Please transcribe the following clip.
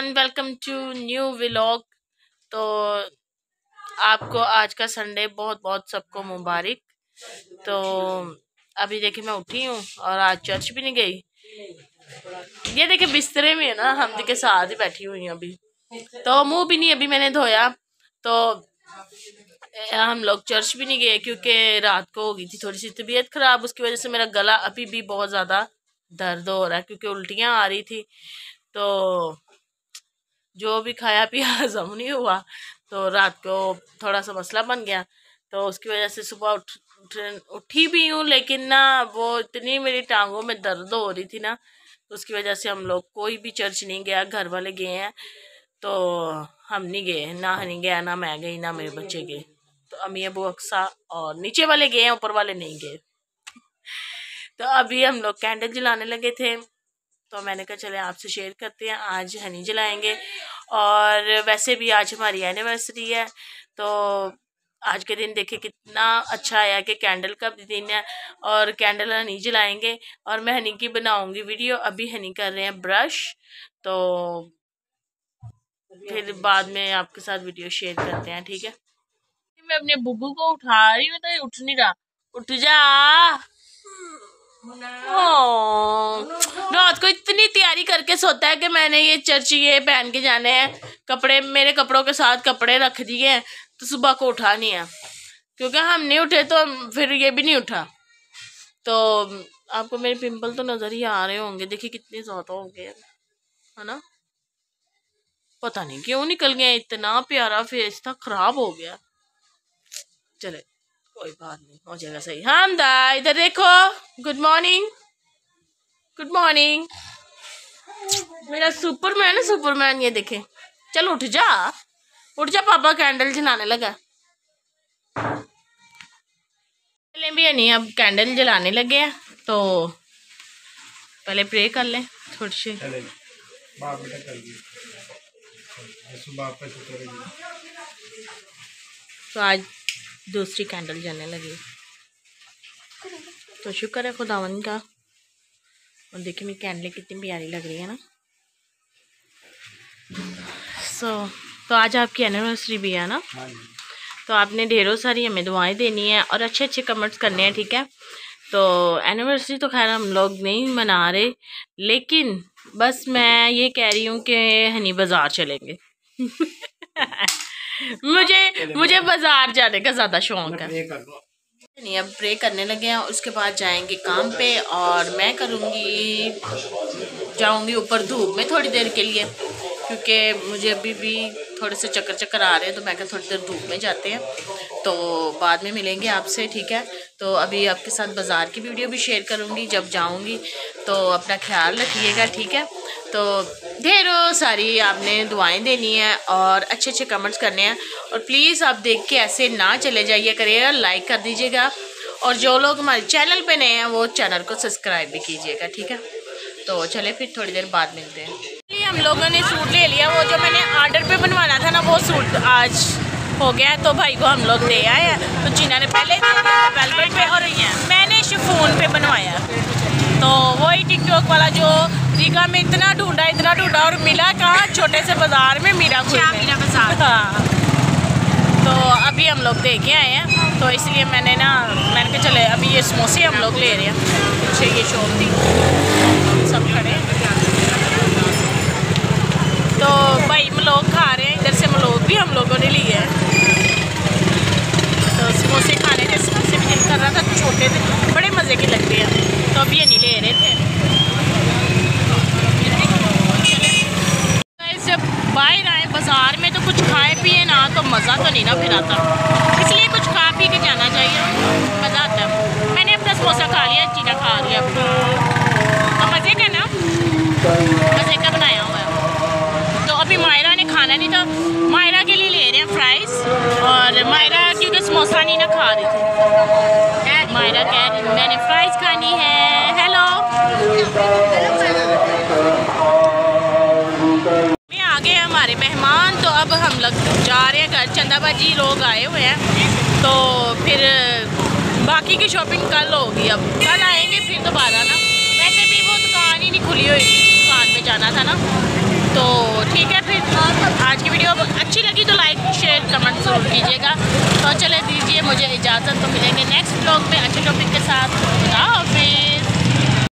Everyone, welcome to new vlog. तो आपको आज का संडे बहुत बहुत सबको मुबारक। तो अभी देखिए मैं उठी हूँ और आज चर्च भी नहीं गई। ये देखिए बिस्तरे में है ना, हम के साथ ही बैठी हुई हूँ अभी। तो मुंह भी नहीं अभी मैंने धोया, तो हम लोग चर्च भी नहीं गए क्योंकि रात को हो गई थी थोड़ी सी तबीयत खराब। उसकी वजह से मेरा गला अभी भी बहुत ज़्यादा दर्द हो रहा है क्योंकि उल्टियाँ आ रही थी। तो जो भी खाया पिया हजम नहीं हुआ, तो रात को थोड़ा सा मसला बन गया। तो उसकी वजह से सुबह उठी भी हूँ, लेकिन ना वो इतनी मेरी टांगों में दर्द हो रही थी ना, तो उसकी वजह से हम लोग कोई भी चर्च नहीं गया। घर वाले गए हैं तो हम नहीं गए, ना हनी गया, ना मैं गई, ना मेरे बच्चे गए। तो अम्मी अबू अक्सा और नीचे वाले गए हैं, ऊपर वाले नहीं गए। तो अभी हम लोग कैंडल जलाने लगे थे, तो मैंने कहा चले आपसे शेयर करते हैं। आज हनी जलाएंगे और वैसे भी आज हमारी एनिवर्सरी है। तो आज के दिन देखिए कितना अच्छा आया कि कैंडल का भी दिन है और कैंडल हनी जलाएंगे और मैं हनी की बनाऊंगी वीडियो। अभी हनी कर रहे हैं ब्रश, तो फिर बाद में आपके साथ वीडियो शेयर करते हैं, ठीक है। मैं अपने बुब्बू को उठा रही हूँ तो उठ नहीं रहा। उठ जा, रात को इतनी तैयारी करके सोता है कि मैंने ये चर्च ये पहन के जाने हैं कपड़े, मेरे कपड़ों के साथ कपड़े रख दिए हैं, तो सुबह को उठा नहीं है क्योंकि हम नहीं उठे तो फिर ये भी नहीं उठा। तो आपको मेरे पिंपल तो नजर ही आ रहे होंगे, देखिए कितने ज्यादा हो गए है ना। पता नहीं क्यों निकल गया, इतना प्यारा फेस था खराब हो गया। चले कोई बात नहीं, हो जाएगा सही। हमदा इधर देखो, गुड मॉर्निंग, गुड मॉर्निंग। मेरा सुपरमैन है, सुपरमैन। ये देखे, चल उठ जा, उठ जा, पापा कैंडल जलाने लगा। चले भी नहीं, अब कैंडल जलाने लगे हैं, तो पहले प्रे कर लें थोड़ी सी। तो आज दूसरी कैंडल जलने लगी, तो शुक्र है खुदावन का। और देखिए मेरी कैंडलें कितनी प्यारी लग रही है ना। तो आज आपकी एनिवर्सरी भी है ना, तो आपने ढेरों सारी हमें दुआएं देनी है और अच्छे अच्छे कमेंट्स करने हैं, ठीक है। तो एनिवर्सरी तो खैर हम लोग नहीं मना रहे, लेकिन बस मैं ये कह रही हूँ कि हनी बाज़ार चलेंगे। मुझे बाज़ार जाने का ज़्यादा शौक है। नहीं, अब प्रे करने लगे हैं, उसके बाद जाएंगे काम पे और मैं जाऊंगी ऊपर धूप में थोड़ी देर के लिए, क्योंकि मुझे अभी भी थोड़े से चक्कर आ रहे हैं। तो मैं क्या थोड़ी देर धूप में जाते हैं, तो बाद में मिलेंगे आपसे, ठीक है। तो अभी आपके साथ बाज़ार की वीडियो भी शेयर करूंगी जब जाऊंगी, तो अपना ख्याल रखिएगा, ठीक है। तो ढेरों सारी आपने दुआएं देनी है और अच्छे अच्छे कमेंट्स करने हैं, और प्लीज़ आप देख के ऐसे ना चले जाइए करिएगा, लाइक कर दीजिएगा, और जो लोग हमारे चैनल पे नए हैं वो चैनल को सब्सक्राइब भी कीजिएगा, ठीक है। तो चले फिर थोड़ी देर बाद मिलते हैं। हम लोगों ने सूट ले लिया, वो जो मैंने ऑर्डर पे बनवाना था ना, वो सूट आज हो गया, तो भाई को हम लोग दे आए हैं। तो जिन्हों ने पहले वेलवेट पे और मैंने शिफॉन पे बनवाया, तो वही टिकटॉक वाला जो रीगा में इतना ढूंढा और मिला कहाँ, छोटे से बाजार में, मीरा बाजार। हाँ, तो अभी हम लोग दे के आए हैं, तो इसलिए मैंने कहा चले अभी ये समोसे हम लोग ले रहे हैं। पीछे ये शॉप थी, सब खड़े, तो भाई मलोग खा रहे हैं, इधर से मलोग भी हम लोगों ने लिए हैं। तो समोसे खाने थे, समोसे भी दिल कर रहा था, छोटे थे, बड़े मज़े के लगते हैं, तो अभी ये नहीं ले रहे थे। जब बाहर आए बाज़ार में तो कुछ खाए पिए ना, तो मज़ा तो नहीं ना फिर आता, इसलिए कुछ खा पी के जाना चाहिए, मज़ा आता है। मैंने अपना समोसा खा लिया, चीना खा लिया, तो मज़े का ना, मज़े का बनाया हुआ है। तो अभी मायरा ने खाना नहीं, तो मायरा के लिए ले रहे हैं फ्राइज़, और मायरा क्योंकि समोसा नहीं ना खा रही थी, मायरा कह रही मैंने फ्राइज़ खानी है। हेलो, हमारे मेहमान, तो अब हम लोग जा रहे हैं घर। चंदाबाजी लोग आए हुए हैं, तो फिर बाकी की शॉपिंग कल होगी, अब कल आएंगे फिर दोबारा ना। वैसे भी वो दुकान ही नहीं खुली हुई थी, दुकान पे जाना था ना, तो ठीक है। कीजिएगा। तो चले दीजिए मुझे इजाज़त, तो मिलेंगे नेक्स्ट ब्लॉग में अच्छे टॉपिक के साथ।